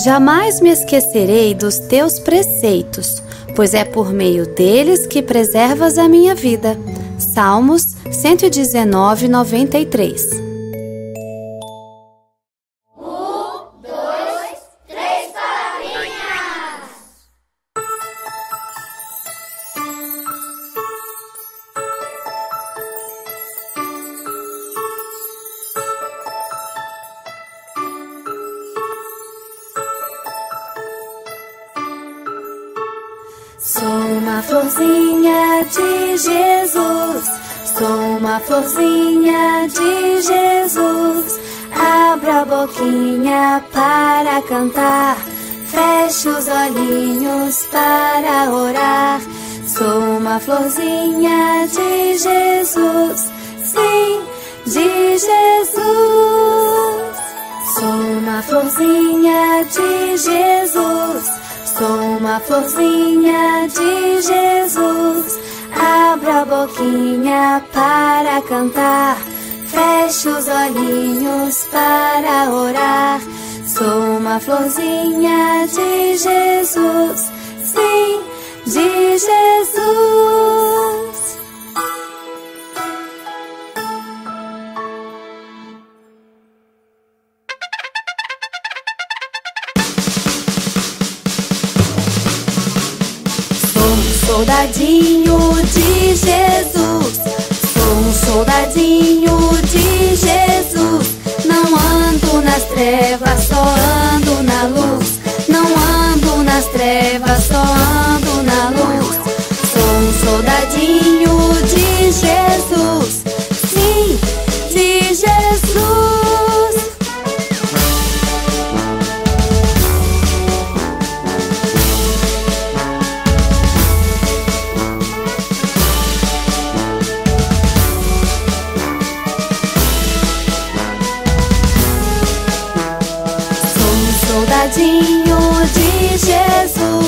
Jamais me esquecerei dos teus preceitos, pois é por meio deles que preservas a minha vida. Salmos 119, 93. Sou uma florzinha de Jesus, sou uma florzinha de Jesus. Abra a boquinha para cantar, feche os olhinhos para orar. Sou uma florzinha de Jesus, sim, de Jesus. Sou uma florzinha de Jesus, sou uma florzinha de Jesus. Abra a boquinha para cantar, feche os olhinhos para orar. Sou uma florzinha de Jesus, sim, de Jesus. Soldadinho de Jesus, sou um soldadinho de Jesus. Não ando nas trevas, só ando na luz. Não ando nas trevas, só ando na luz. Sou um soldadinho de Jesus, sim, de Jesus. Soldadinho de Jesus,